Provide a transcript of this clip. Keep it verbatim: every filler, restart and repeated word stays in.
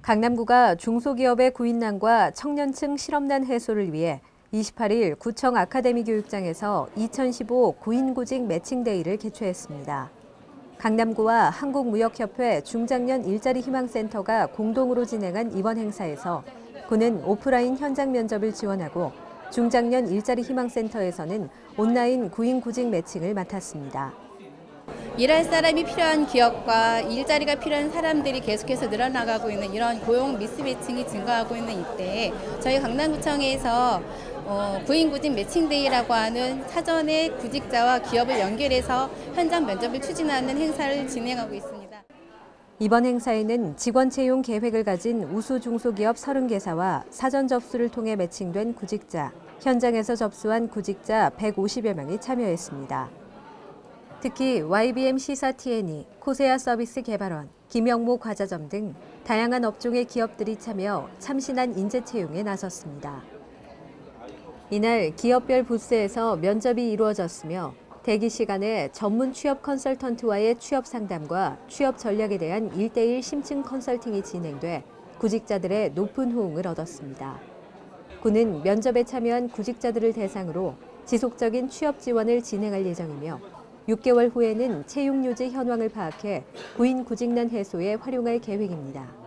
강남구가 중소기업의 구인난과 청년층 실업난 해소를 위해 이십팔 일 구청 아카데미 교육장에서 이천십오 구인구직 매칭데이를 개최했습니다. 강남구와 한국무역협회 중장년 일자리 희망센터가 공동으로 진행한 이번 행사에서 구는 오프라인 현장 면접을 지원하고 중장년 일자리 희망센터에서는 온라인 구인구직 매칭을 맡았습니다. 일할 사람이 필요한 기업과 일자리가 필요한 사람들이 계속해서 늘어나가고 있는 이런 고용 미스매칭이 증가하고 있는 이때에 저희 강남구청에서 어, 구인구직 매칭데이라고 하는 사전에 구직자와 기업을 연결해서 현장 면접을 추진하는 행사를 진행하고 있습니다. 이번 행사에는 직원 채용 계획을 가진 우수 중소기업 서른 개사와 사전 접수를 통해 매칭된 구직자, 현장에서 접수한 구직자 백오십여 명이 참여했습니다. 특히 와이비엠 시사 티앤이, 코세아 서비스 개발원, 김영모 과자점 등 다양한 업종의 기업들이 참여 참신한 인재 채용에 나섰습니다. 이날 기업별 부스에서 면접이 이루어졌으며 대기 시간에 전문 취업 컨설턴트와의 취업 상담과 취업 전략에 대한 일 대일 심층 컨설팅이 진행돼 구직자들의 높은 호응을 얻었습니다. 구는 면접에 참여한 구직자들을 대상으로 지속적인 취업 지원을 진행할 예정이며 육 개월 후에는 채용 유지 현황을 파악해 구인 구직난 해소에 활용할 계획입니다.